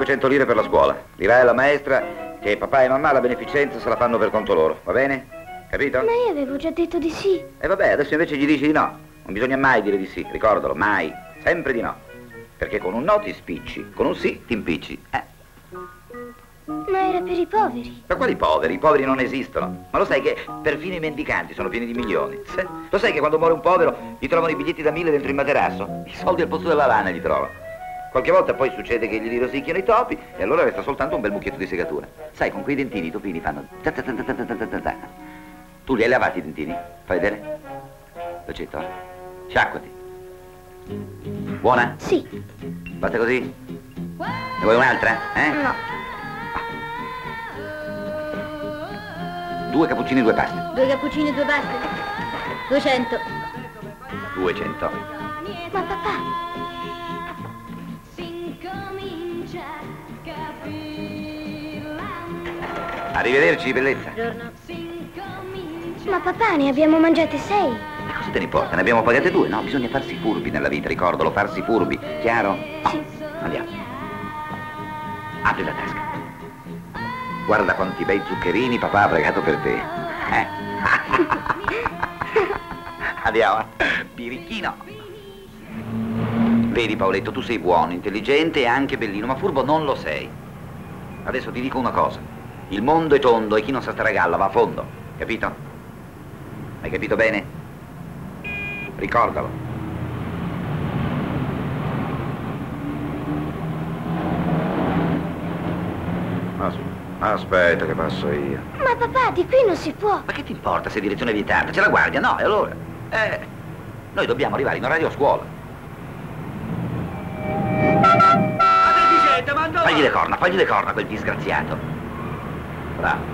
200 lire per la scuola. Dirai alla maestra che papà e mamma la beneficenza se la fanno per conto loro, va bene? Capito? Ma io avevo già detto di sì. E vabbè, adesso invece gli dici di no. Non bisogna mai dire di sì, ricordalo, mai. Sempre di no. Perché con un no ti spicci, con un sì ti impicci. Ma era per i poveri. Ma quali poveri? I poveri non esistono. Ma lo sai che perfino i mendicanti sono pieni di milioni? Lo sai che quando muore un povero gli trovano i biglietti da 1000 dentro il materasso? I soldi al posto della lana gli trovano. Qualche volta poi succede che gli rosicchiano i topi e allora resta soltanto un bel mucchietto di segatura. Sai, con quei dentini i topini fanno ta ta ta ta ta ta ta ta ta. Tu li hai lavati i dentini? Fai vedere? Dolcetto, sciacquati. Buona? Sì. Basta così? Ne vuoi un'altra? No. 2 cappuccini e 2 paste. 2 cappuccini e 2 paste. 200. 200. Ma papà. Arrivederci, bellezza. Buongiorno. Ma papà, ne abbiamo mangiate 6. Ma cosa te ne importa? Ne abbiamo pagate 2, no? Bisogna farsi furbi nella vita, ricordalo, farsi furbi. Chiaro? Sì. Andiamo. Apri la tasca. Guarda quanti bei zuccherini papà ha pregato per te. Andiamo. Birichino. Vedi Paoletto, tu sei buono, intelligente e anche bellino, ma furbo non lo sei. Adesso ti dico una cosa. Il mondo è tondo e chi non sa stare a galla va a fondo. Capito? Hai capito bene? Ricordalo. Aspetta che passo io. Ma papà, di qui non si può. Ma che ti importa se è direzione vietata? C'è la guardia, no? E allora? Noi dobbiamo arrivare in orario a scuola. Ma deficiente, ma dove? Fagli le corna, quel disgraziato. Bravo.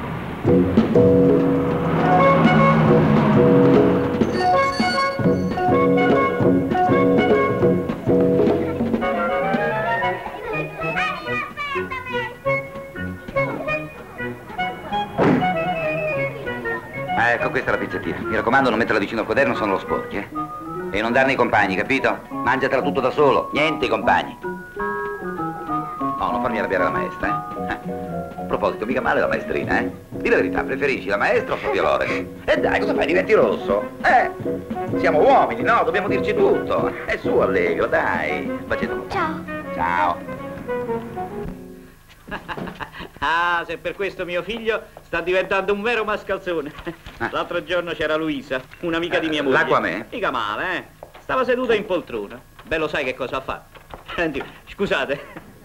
Ecco, questa è la pizzettina. Mi raccomando, non metterla vicino al quaderno, sono lo sporchi, E non darne ai compagni, capito? Mangiatela tutto da solo, niente i compagni. No, non farmi arrabbiare la maestra, A proposito, mica male la maestrina, Di la verità, preferisci la maestra o Sofia Loren? E dai, cosa fai? Diventi rosso? Siamo uomini, no? Dobbiamo dirci tutto. È su, Allegro, dai. Bacetto. Ciao. Ciao. Ah, se per questo mio figlio sta diventando un vero mascalzone. L'altro giorno c'era Luisa, un'amica di mia moglie. L'acqua a me? Mica male, Stava seduta in poltrona. Beh, lo sai che cosa ha fatto? Senti, scusate.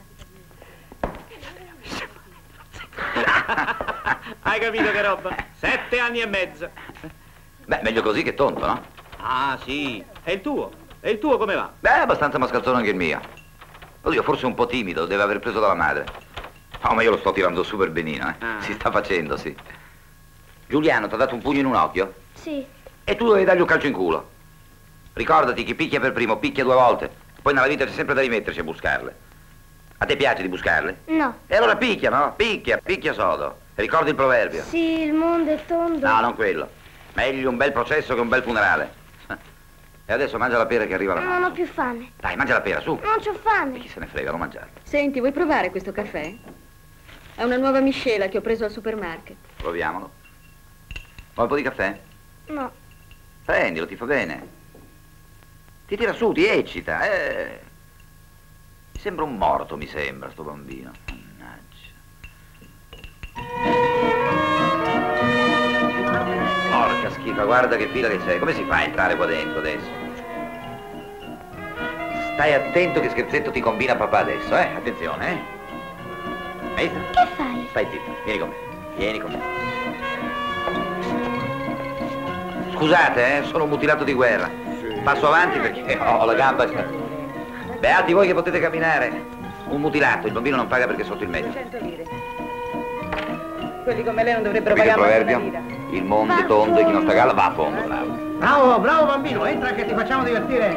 Hai capito che roba? 7 anni e mezzo. Beh, meglio così che tonto, no? Ah, sì. E il tuo? E il tuo come va? Beh, abbastanza mascalzone anche il mio. Oddio, forse un po' timido, deve aver preso dalla madre. No, ma io lo sto tirando su per benino, Si sta facendo, sì. Giuliano, ti ha dato un pugno in un occhio? Sì. E tu dovevi dargli un calcio in culo. Ricordati, chi picchia per primo, picchia 2 volte. Poi nella vita c'è sempre da rimetterci a buscarle. A te piace di buscarle? No. E allora picchia, no? Picchia sodo. E ricordi il proverbio? Sì, il mondo è tondo. No, non quello. Meglio un bel processo che un bel funerale. E adesso mangia la pera che arriva la Non ho più fame. Dai, mangia la pera, su. Non c'ho E fame. chi se ne frega, non mangiare. Senti, vuoi provare questo caffè? È una nuova miscela che ho preso al supermarket. Proviamolo. Vuoi un po' di caffè? No. Prendilo, ti fa bene. Ti tira su, ti eccita, Mi sembra un morto, mi sembra, sto bambino. Mannaggia. Porca schifa, guarda che fila che c'è. Come si fa a entrare qua dentro adesso? Stai attento che scherzetto ti combina papà adesso, Attenzione, Hai visto? Che fai? Stai zitto, vieni con me. Vieni con me. Scusate, sono un mutilato di guerra. Passo avanti perché ho la gamba. Beati voi che potete camminare. Un mutilato, il bambino non paga perché è sotto il metro. 100 lire. Quelli come lei non dovrebbero Capite il pagare una proverbio? vita. Il mondo è tondo e chi non sta a galla va a fondo, bravo. Bravo bambino, entra che ti facciamo divertire.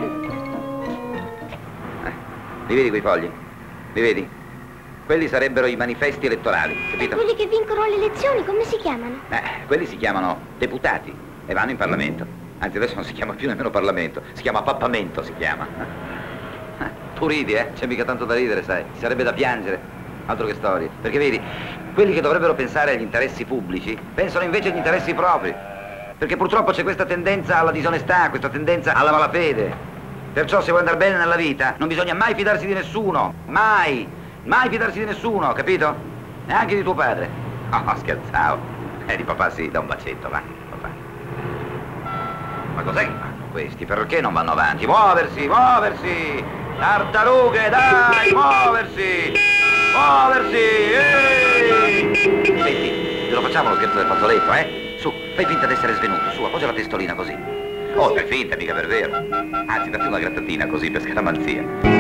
Li vedi quei fogli? Li vedi? Quelli sarebbero i manifesti elettorali, E capito? quelli che vincono le elezioni, come si chiamano? Quelli si chiamano deputati e vanno in Parlamento. Anzi, adesso non si chiama più nemmeno Parlamento, si chiama pappamento, si chiama. Tu Tu ridi, c'è mica tanto da ridere, sai, ci sarebbe da piangere, altro che storie. Perché vedi, quelli che dovrebbero pensare agli interessi pubblici, pensano invece agli interessi propri. Perché purtroppo c'è questa tendenza alla disonestà, questa tendenza alla malafede. Perciò se vuoi andare bene nella vita, non bisogna mai fidarsi di nessuno, mai, mai fidarsi di nessuno, capito? Neanche di tuo padre. Oh, scherzavo. Di papà sì, da un bacetto, va, papà. Ma cos'è che fanno questi? Perché non vanno avanti? Muoversi, muoversi! Tartarughe, dai, muoversi! Muoversi! Ehi! Senti, te lo facciamo lo scherzo del fazzoletto, Su, fai finta di essere svenuto, su, appoggia la testolina così. Oh, fai finta, mica per vero. Anzi, datti una grattatina così per scaramanzia.